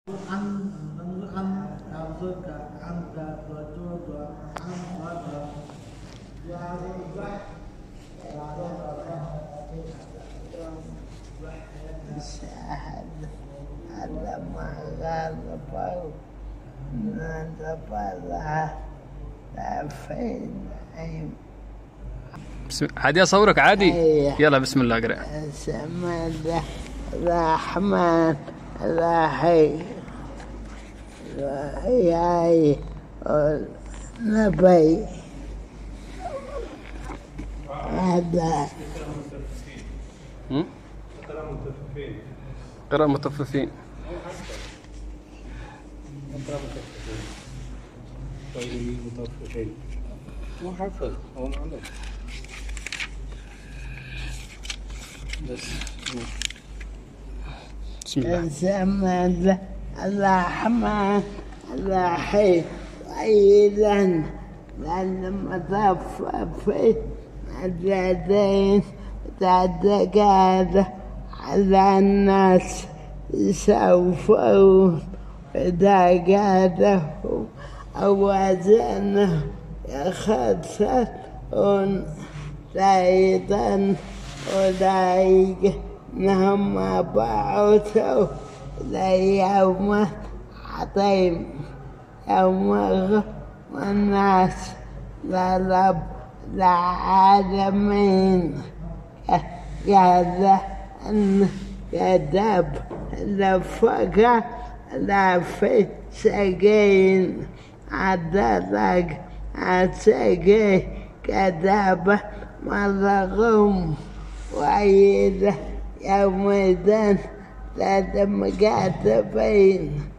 الشاهد على ما غربوا نذبلها لفين عيم. عادي أصورك عادي. يلا بسم الله اقرأ. بسم الله الرحمن الرحيم. يا نبي هذا قراءة مطففين. مو حفظ هو معلوم بس. بسم الله. بسم الله الرحمن الرحيم. وإذا للمطففين الذين تتكاثر على الناس يسوفون إذا كالوا أو وزنوا يخسرون زيدا أولئك هم بعثوا ليوم عظيم يوم الناس لرب العالمين. هذا أن كذب لفق لفي سجين عدلك عسجي كذب مرغم وإذا يومئذ للمكاتبين